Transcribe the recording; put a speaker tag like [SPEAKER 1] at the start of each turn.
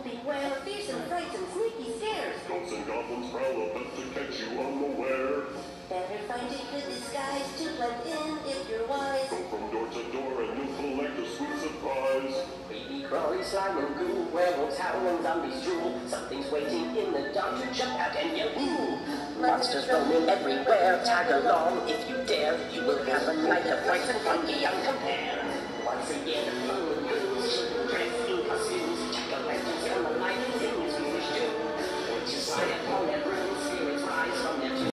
[SPEAKER 1] beware, fearsome frights and sneaky scares.
[SPEAKER 2] Ghosts and goblins prowl about to catch you unaware.
[SPEAKER 1] Better find a good disguise to blend in if you're wise.
[SPEAKER 2] Go from door to door and you'll collect a sweet surprise.
[SPEAKER 3] Creepy, crawly, slime and goo, werewolves howl and zombies drool. Something's waiting in the dark to jump out and yell, ooh! Monsters roaming everywhere, tag along if you dare. You will have a night of fright and fun beyond compare.